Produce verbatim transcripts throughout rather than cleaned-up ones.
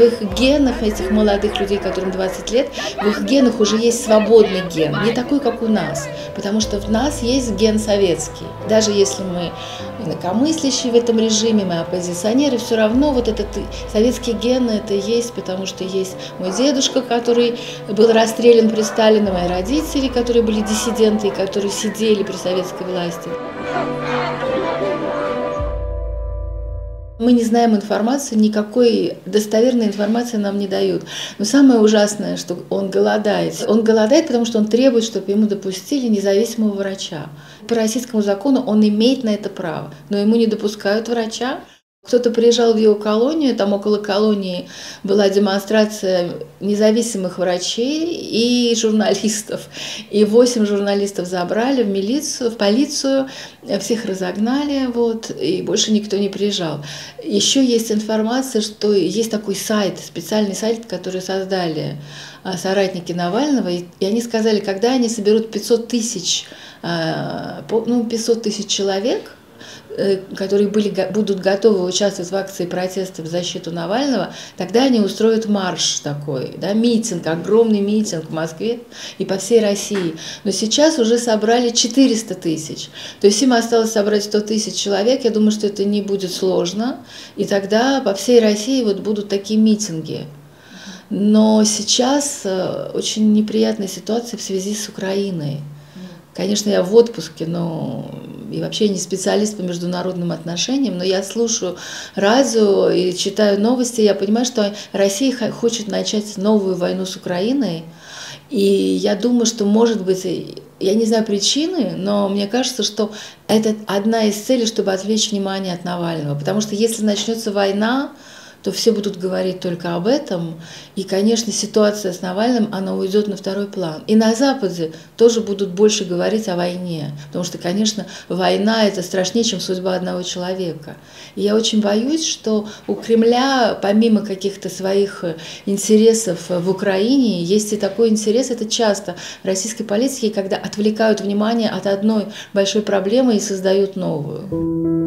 в их генах, этих молодых людей, которым двадцать лет, в их генах уже есть свободный ген, не такой, как у нас, потому что в нас есть ген советский. Даже если мы инакомыслящие в этом режиме, мы оппозиционеры, все равно вот этот советский ген это есть, потому что есть мой дедушка, который был расстрелян при Сталине, мои родители, которые были диссиденты и которые сидели при советской власти. Мы не знаем информации, никакой достоверной информации нам не дают. Но самое ужасное, что он голодает. Он голодает, потому что он требует, чтобы ему допустили независимого врача. По российскому закону он имеет на это право, но ему не допускают врача. Кто-то приезжал в его колонию, там около колонии была демонстрация независимых врачей и журналистов. И восемь журналистов забрали в милицию, в полицию, всех разогнали, вот, и больше никто не приезжал. Еще есть информация, что есть такой сайт, специальный сайт, который создали соратники Навального, и они сказали, когда они соберут пятьсот тысяч, ну, пятьсот тысяч человек, которые были, будут готовы участвовать в акции протеста в защиту Навального, тогда они устроят марш такой, да, митинг, огромный митинг в Москве и по всей России. Но сейчас уже собрали четыреста тысяч. То есть им осталось собрать сто тысяч человек. Я думаю, что это не будет сложно. И тогда по всей России вот будут такие митинги. Но сейчас очень неприятная ситуация в связи с Украиной. Конечно, я в отпуске, но и вообще не специалист по международным отношениям, но я слушаю радио и читаю новости, я понимаю, что Россия хочет начать новую войну с Украиной, и я думаю, что, может быть, я не знаю причины, но мне кажется, что это одна из целей, чтобы отвлечь внимание от Навального, потому что если начнется война, то все будут говорить только об этом. И, конечно, ситуация с Навальным, она уйдет на второй план. И на Западе тоже будут больше говорить о войне. Потому что, конечно, война – это страшнее, чем судьба одного человека. И я очень боюсь, что у Кремля, помимо каких-то своих интересов в Украине, есть и такой интерес, это часто в российской политике, когда отвлекают внимание от одной большой проблемы и создают новую.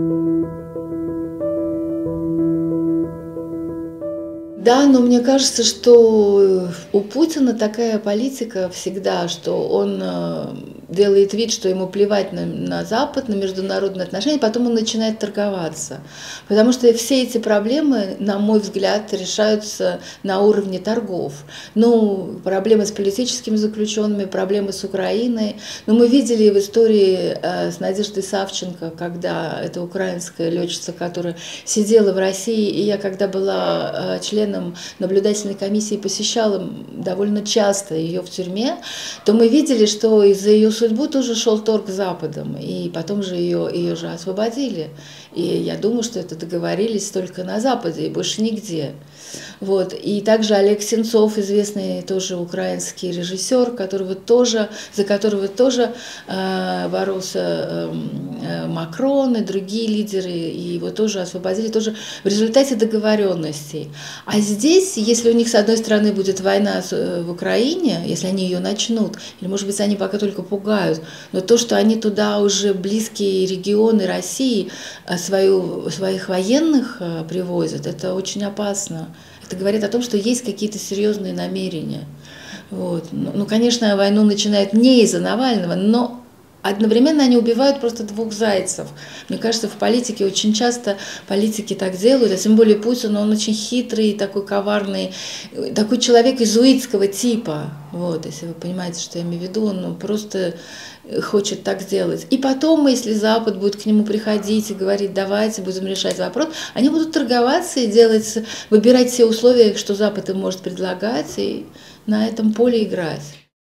Да, но мне кажется, что у Путина такая политика всегда, что он делает вид, что ему плевать на, на Запад, на международные отношения, потом он начинает торговаться. Потому что все эти проблемы, на мой взгляд, решаются на уровне торгов. Ну, проблемы с политическими заключенными, проблемы с Украиной. Но мы видели в истории с Надеждой Савченко, когда это украинская летчица, которая сидела в России, и я когда была членом наблюдательной комиссии, посещала довольно часто ее в тюрьме, то мы видели, что из-за ее судьбу тоже шел торг с Западом, и потом же ее, ее же освободили. И я думаю, что это договорились только на Западе и больше нигде. Вот. И также Олег Сенцов, известный тоже украинский режиссер, которого тоже, за которого тоже э, боролся э, Макрон и другие лидеры, и его тоже освободили тоже в результате договоренностей. А здесь, если у них с одной стороны будет война в Украине, если они ее начнут, или может быть они пока только пугают, но то, что они туда уже близкие регионы России свою, своих военных привозят, это очень опасно. Это говорит о том, что есть какие-то серьезные намерения. Вот. Ну, конечно, войну начинают не из-за Навального, но одновременно они убивают просто двух зайцев. Мне кажется, в политике очень часто политики так делают, а тем более Путин, он очень хитрый, такой коварный, такой человек изуитского типа. Вот, если вы понимаете, что я имею в виду, он просто хочет так сделать. И потом, если Запад будет к нему приходить и говорить, давайте будем решать вопрос, они будут торговаться и делать, выбирать все условия, что Запад им может предлагать, и на этом поле играть.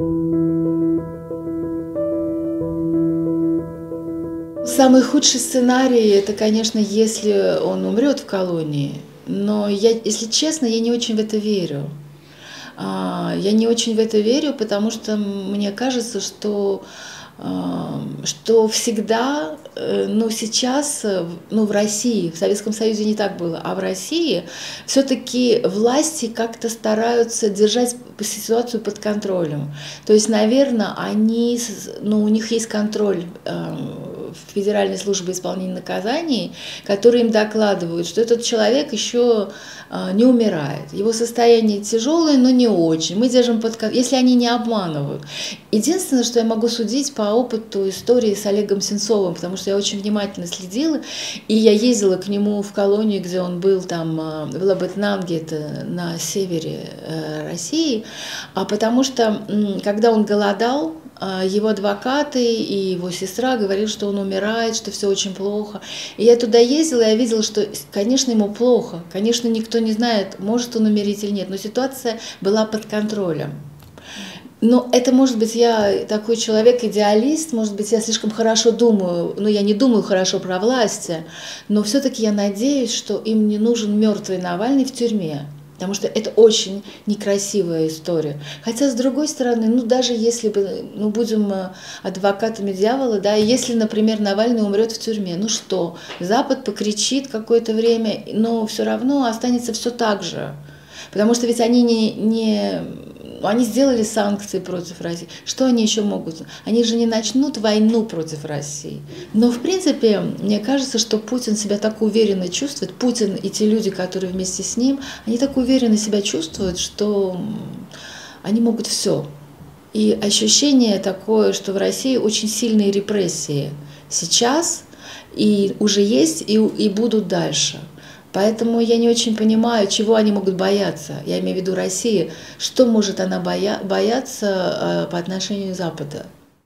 Самый худший сценарий – это, конечно, если он умрет в колонии. Но, я, если честно, я не очень в это верю. Я не очень в это верю, потому что мне кажется, что, что всегда, ну сейчас, ну в России, в Советском Союзе не так было, а в России все-таки власти как-то стараются держать ситуацию под контролем. То есть, наверное, они, ну, у них есть контроль Федеральной службы исполнения наказаний, которые им докладывают, что этот человек еще не умирает. Его состояние тяжелое, но не очень. Мы держим под контролем, если они не обманывают. Единственное, что я могу судить по опыту истории с Олегом Сенцовым, потому что я очень внимательно следила, и я ездила к нему в колонию, где он был там в Лабытнанге, это на севере России, а потому что когда он голодал, его адвокаты и его сестра говорили, что он умирает, что все очень плохо. И я туда ездила, и я видела, что, конечно, ему плохо. Конечно, никто не знает, может он умереть или нет, но ситуация была под контролем. Но это, может быть, я такой человек-идеалист, может быть, я слишком хорошо думаю, ну, я не думаю хорошо про власти, но все-таки я надеюсь, что им не нужен мертвый Навальный в тюрьме. Потому что это очень некрасивая история. Хотя, с другой стороны, ну, даже если бы, ну, будем адвокатами дьявола, да, если, например, Навальный умрет в тюрьме, ну что, Запад покричит какое-то время, но все равно останется все так же. Потому что ведь они не, не они сделали санкции против России. Что они еще могут? Они же не начнут войну против России. Но, в принципе, мне кажется, что Путин себя так уверенно чувствует, Путин и те люди, которые вместе с ним, они так уверенно себя чувствуют, что они могут все. И ощущение такое, что в России очень сильные репрессии сейчас, и уже есть, и, и будут дальше. Поэтому я не очень понимаю, чего они могут бояться. Я имею в виду Россия. Что может она боя бояться э, по отношению к Западу?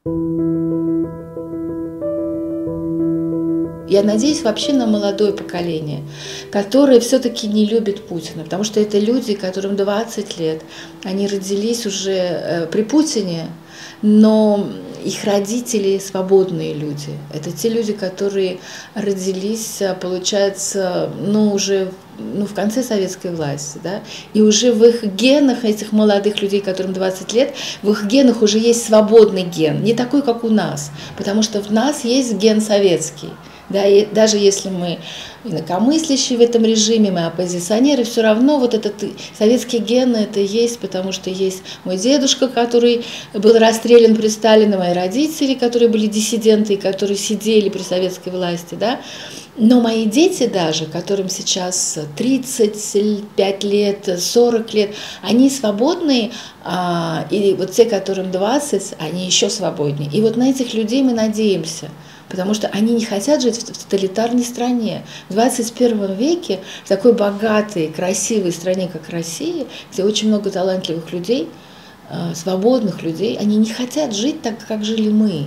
Я надеюсь вообще на молодое поколение, которое все-таки не любит Путина, потому что это люди, которым двадцать лет, они родились уже э, при Путине, но их родители свободные люди. Это те люди, которые родились, получается, ну, уже ну, в конце советской власти, да, и уже в их генах, этих молодых людей, которым двадцать лет, в их генах уже есть свободный ген, не такой, как у нас, потому что в нас есть ген советский. Да, и даже если мы инакомыслящие в этом режиме, мы оппозиционеры, все равно вот этот советский ген это есть, потому что есть мой дедушка, который был расстрелян при Сталине, мои родители, которые были диссиденты, которые сидели при советской власти, да. Но мои дети даже, которым сейчас тридцать пять лет, сорок лет, они свободные, и вот те, которым двадцать, они еще свободнее. И вот на этих людей мы надеемся. Потому что они не хотят жить в тоталитарной стране. В двадцать первом веке, в такой богатой, красивой стране, как Россия, где очень много талантливых людей, свободных людей, они не хотят жить так, как жили мы.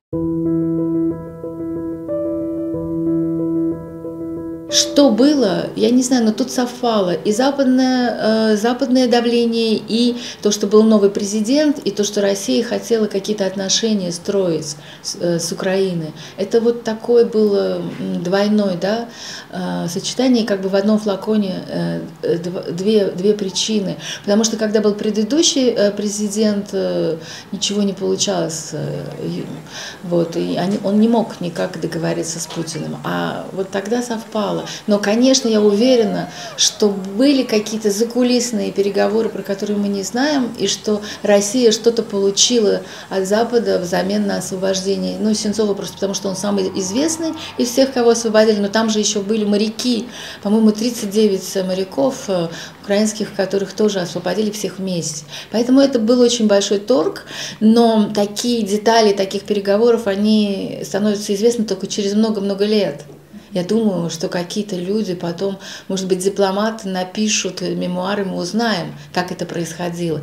Что было, я не знаю, но тут совпало и западное, э, западное давление, и то, что был новый президент, и то, что Россия хотела какие-то отношения строить с, э, с Украиной. Это вот такое было двойное, да, э, сочетание, как бы в одном флаконе э, две, две причины. Потому что когда был предыдущий э, президент, э, ничего не получалось, э, вот, и они, он не мог никак договориться с Путиным. А вот тогда совпало. Но, конечно, я уверена, что были какие-то закулисные переговоры, про которые мы не знаем, и что Россия что-то получила от Запада взамен на освобождение. Ну, Сенцова просто потому, что он самый известный из всех, кого освободили, но там же еще были моряки, по-моему, тридцать девять моряков украинских, которых тоже освободили всех вместе. Поэтому это был очень большой торг, но такие детали таких переговоров, они становятся известны только через много-много лет. Я думаю, что какие-то люди потом, может быть, дипломаты напишут мемуары, мы узнаем, как это происходило.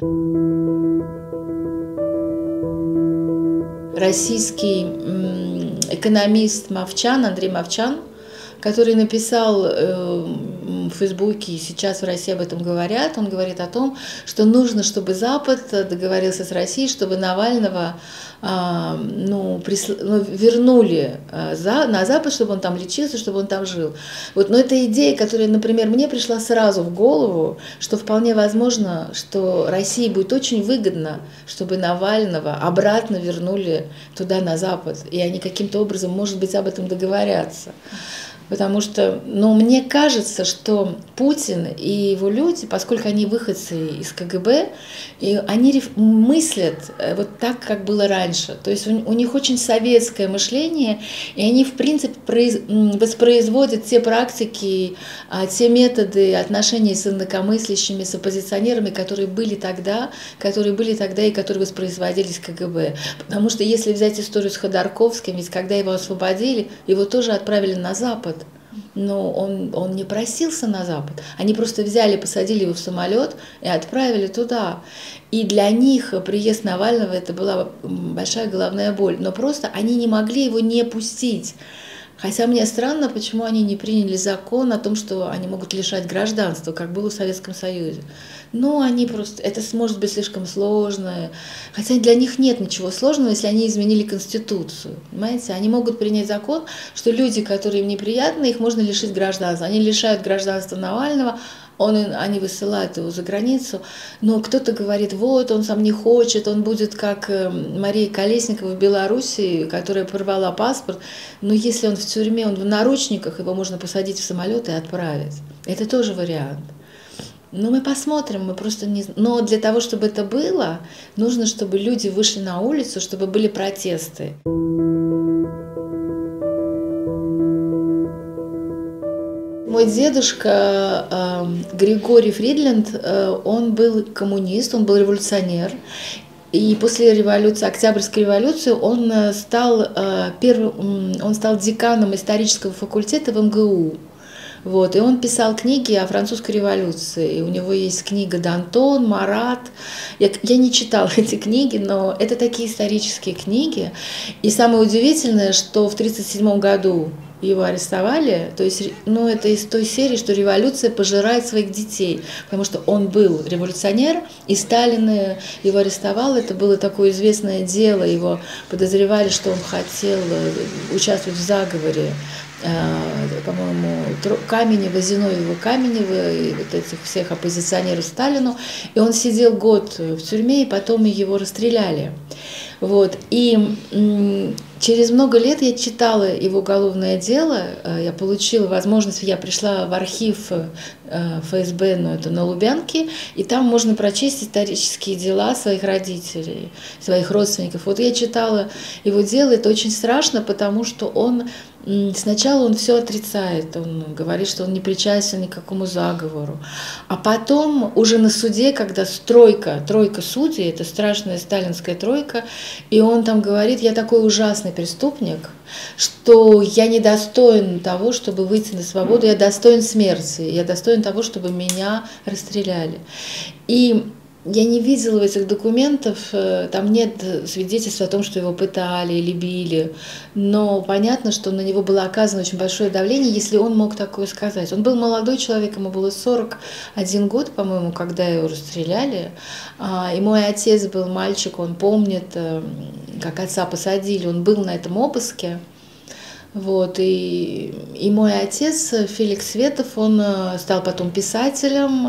Российский экономист Мовчан, Андрей Мовчан, который написал в Фейсбуке, и сейчас в России об этом говорят, он говорит о том, что нужно, чтобы Запад договорился с Россией, чтобы Навального ну, присл... ну, вернули за... на Запад, чтобы он там лечился, чтобы он там жил. Вот. Но это идея, которая, например, мне пришла сразу в голову, что вполне возможно, что России будет очень выгодно, чтобы Навального обратно вернули туда, на Запад, и они каким-то образом, может быть, об этом договорятся. Потому что, ну, мне кажется, что Путин и его люди, поскольку они выходцы из ка гэ бэ, и они мыслят вот так, как было раньше. То есть у, у них очень советское мышление, и они, в принципе, произ, воспроизводят те практики, те методы отношений с инакомыслящими, с оппозиционерами, которые были тогда, которые были тогда и которые воспроизводились ка гэ бэ. Потому что если взять историю с Ходорковским, ведь когда его освободили, его тоже отправили на Запад. Но он, он не просился на Запад. Они просто взяли, посадили его в самолет и отправили туда. И для них приезд Навального – это была большая головная боль. Но просто они не могли его не пустить. Хотя мне странно, почему они не приняли закон о том, что они могут лишать гражданства, как было в Советском Союзе. Ну, они просто... Это может быть слишком сложно. Хотя для них нет ничего сложного, если они изменили Конституцию. Понимаете? Они могут принять закон, что люди, которые им неприятны, их можно лишить гражданства. Они лишают гражданства Навального, он, они высылают его за границу, но кто-то говорит, вот, он сам не хочет, он будет как Мария Колесникова в Белоруссии, которая порвала паспорт, но если он в тюрьме, он в наручниках, его можно посадить в самолет и отправить. Это тоже вариант. Ну, мы посмотрим, мы просто не... Но для того, чтобы это было, нужно, чтобы люди вышли на улицу, чтобы были протесты. Мой дедушка э, Григорий Фридленд, э, он был коммунист, он был революционер. И после революции, Октябрьской революции он стал, э, первым, он стал деканом исторического факультета в эм гэ у. Вот, и он писал книги о французской революции. И у него есть книга «Д'Антон», «Марат». Я, я не читала эти книги, но это такие исторические книги. И самое удивительное, что в тысяча девятьсот тридцать седьмом году его арестовали, то есть, ну, это из той серии, что революция пожирает своих детей, потому что он был революционер, и Сталин его арестовал, это было такое известное дело, его подозревали, что он хотел участвовать в заговоре, по-моему, Каменева, Зиновьева, Каменева и вот этих всех оппозиционеров Сталину, и он сидел год в тюрьме, и потом его расстреляли. Вот. И через много лет я читала его уголовное дело, я получила возможность, я пришла в архив эф эс бэ, ну, это на Лубянке, и там можно прочесть исторические дела своих родителей, своих родственников. Вот я читала его дело, это очень страшно, потому что он сначала он все отрицает, он говорит, что он не причастен ни к какому заговору. А потом уже на суде, когда тройка, тройка судей, это страшная сталинская тройка, и он там говорит, я такой ужасный преступник, что я не достоин того, чтобы выйти на свободу, я достоин смерти, я достоин того, чтобы меня расстреляли. И я не видела в этих документах, там нет свидетельств о том, что его пытали или били, но понятно, что на него было оказано очень большое давление, если он мог такое сказать. Он был молодой человек, ему было сорок один год, по-моему, когда его расстреляли, и мой отец был мальчик, он помнит, как отца посадили, он был на этом обыске. Вот, и, и мой отец, Феликс Светов, он стал потом писателем,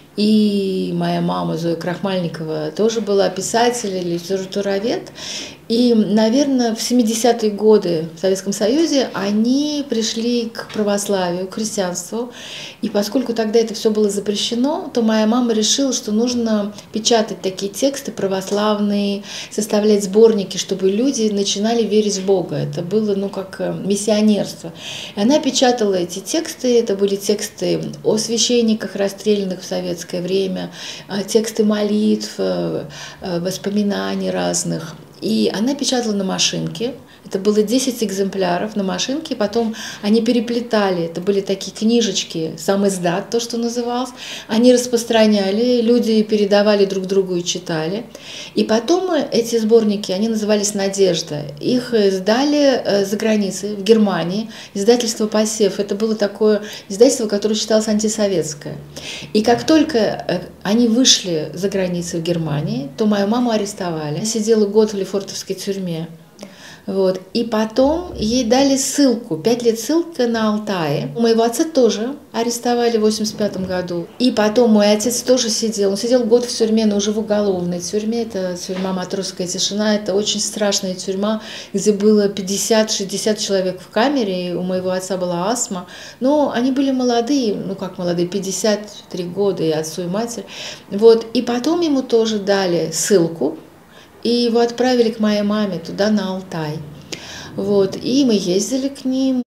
и моя мама Зоя Крахмальникова тоже была писатель или литературовед. И, наверное, в семидесятые годы в Советском Союзе они пришли к православию, к христианству. И поскольку тогда это все было запрещено, то моя мама решила, что нужно печатать такие тексты православные, составлять сборники, чтобы люди начинали верить в Бога. Это было, ну, как миссионерство. И она печатала эти тексты, это были тексты о священниках, расстрелянных в советское время, тексты молитв, воспоминаний разных. И она печатала на машинке, это было десять экземпляров на машинке, потом они переплетали, это были такие книжечки, сам издат, то, что называлось, они распространяли, люди передавали друг другу и читали. И потом эти сборники, они назывались «Надежда», их издали за границей, в Германии, издательство «Посев», это было такое издательство, которое считалось антисоветское. И как только они вышли за границей в Германии, то мою маму арестовали. Она сидела год в Лефортовской тюрьме. Вот. И потом ей дали ссылку, пять лет ссылка на Алтае. Моего отца тоже арестовали в восемьдесят пятом году. И потом мой отец тоже сидел. Он сидел год в тюрьме, но уже в уголовной тюрьме. Это тюрьма «Матросская тишина». Это очень страшная тюрьма, где было пятьдесят-шестьдесят человек в камере. И у моего отца была астма. Но они были молодые, ну как молодые, пятьдесят три года, и отцу, и матери. Вот. И потом ему тоже дали ссылку. И его отправили к моей маме туда, на Алтай. Вот. И мы ездили к ним.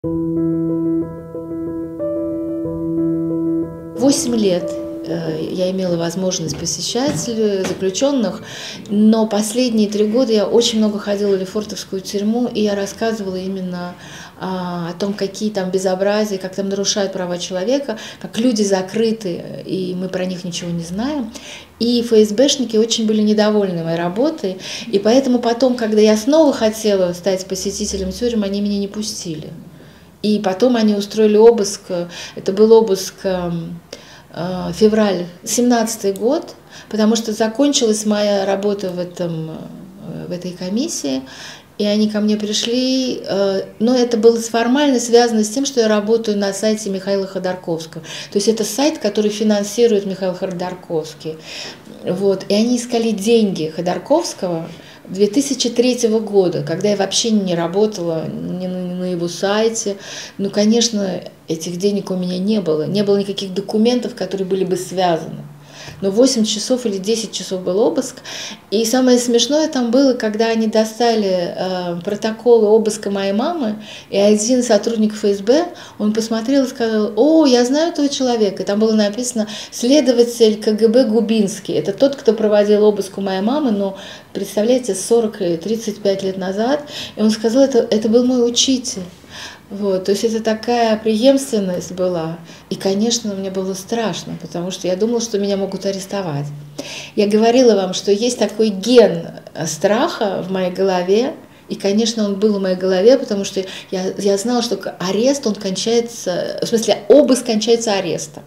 Восемь лет я имела возможность посещать заключенных, но последние три года я очень много ходила в Лефортовскую тюрьму, и я рассказывала именно о том, какие там безобразия, как там нарушают права человека, как люди закрыты, и мы про них ничего не знаем. И ФСБшники очень были недовольны моей работой, и поэтому потом, когда я снова хотела стать посетителем тюрем, они меня не пустили. И потом они устроили обыск, это был обыск февраль семнадцатый год, потому что закончилась моя работа в, этом, в этой комиссии, и они ко мне пришли, но это было формально связано с тем, что я работаю на сайте Михаила Ходорковского. То есть это сайт, который финансирует Михаил Ходорковский. Вот. И они искали деньги Ходорковского две тысячи третьего года, когда я вообще не работала ни на, ни на его сайте. Ну, конечно, этих денег у меня не было. Не было никаких документов, которые были бы связаны. Но восемь часов или десять часов был обыск. И самое смешное там было, когда они достали э, протоколы обыска моей мамы, и один сотрудник ФСБ, он посмотрел и сказал: «О, я знаю этого человека». И там было написано «следователь КГБ Губинский». Это тот, кто проводил обыск у моей мамы, но, представляете, сорок-тридцать пять лет назад. И он сказал: это, это был мой учитель. Вот, то есть это такая преемственность была. И, конечно, мне было страшно, потому что я думала, что меня могут арестовать. Я говорила вам, что есть такой ген страха в моей голове. И, конечно, он был в моей голове, потому что я, я знала, что арест, он кончается, в смысле, обыск кончается арестом.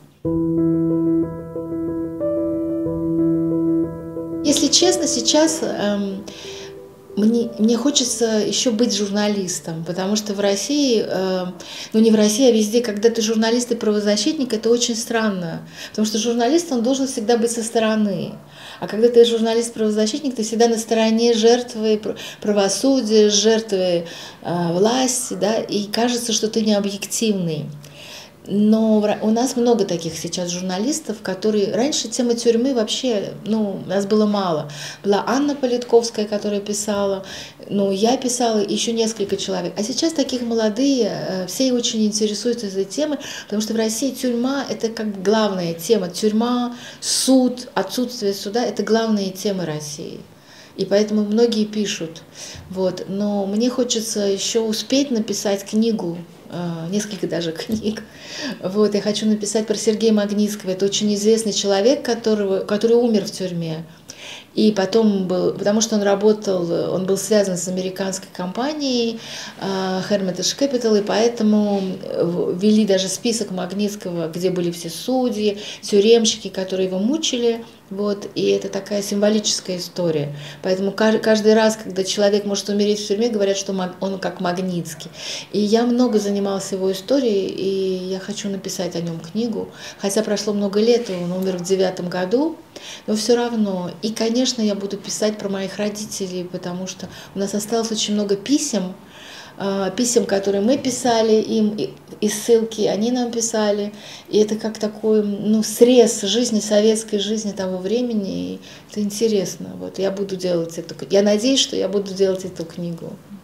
Если честно, сейчас... Эм, Мне, мне хочется еще быть журналистом, потому что в России, э, ну не в России, а везде, когда ты журналист и правозащитник, это очень странно, потому что журналист, он должен всегда быть со стороны, а когда ты журналист-правозащитник, ты всегда на стороне жертвы правосудия, жертвы э, власти, да, и кажется, что ты не объективный. Но у нас много таких сейчас журналистов, которые... Раньше темы тюрьмы вообще, ну, нас было мало. Была Анна Политковская, которая писала, ну, я писала, еще несколько человек. А сейчас таких молодые, все очень интересуются этой темой, потому что в России тюрьма – это как главная тема. Тюрьма, суд, отсутствие суда – это главные темы России. И поэтому многие пишут. Вот. Но мне хочется еще успеть написать книгу, несколько даже книг. Вот, я хочу написать про Сергея Магнитского. Это очень известный человек, которого, который умер в тюрьме. И потом был, потому что он работал, он был связан с американской компанией Hermitage Capital, и поэтому ввели даже список Магнитского, где были все судьи, тюремщики, которые его мучили. Вот, и это такая символическая история. Поэтому каждый раз, когда человек может умереть в тюрьме, говорят, что он как Магнитский. И я много занималась его историей, и я хочу написать о нем книгу. Хотя прошло много лет, он умер в девятом году, но все равно. И, конечно, я буду писать про моих родителей, потому что у нас осталось очень много писем, писем, которые мы писали им, и ссылки они нам писали. И это как такой, ну, срез жизни, советской жизни того времени. И это интересно. Вот я буду делать эту, я надеюсь, что я буду делать эту книгу.